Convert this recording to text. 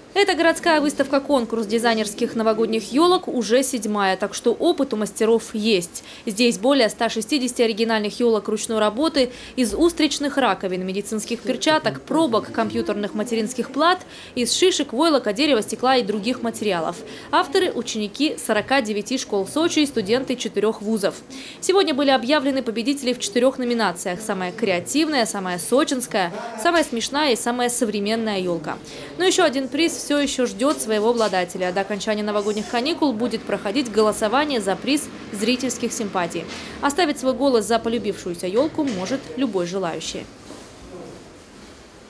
Эта городская выставка-конкурс дизайнерских новогодних елок уже 7-я, так что опыт у мастеров есть. Здесь более 160 оригинальных елок ручной работы из устричных раковин, медицинских перчаток, пробок, компьютерных материнских плат, из шишек, войлока, дерева, стекла и других материалов. Авторы – ученики 49 школ Сочи и студенты 4 вузов. Сегодня были объявлены победители в 4 номинациях. Самая креативная, самая сочинская, самая смешная и самая современная елка. Но еще один приз все еще ждет своего обладателя. До окончания новогодних каникул будет проходить голосование за приз зрительских симпатий. Оставить свой голос за полюбившуюся елку может любой желающий.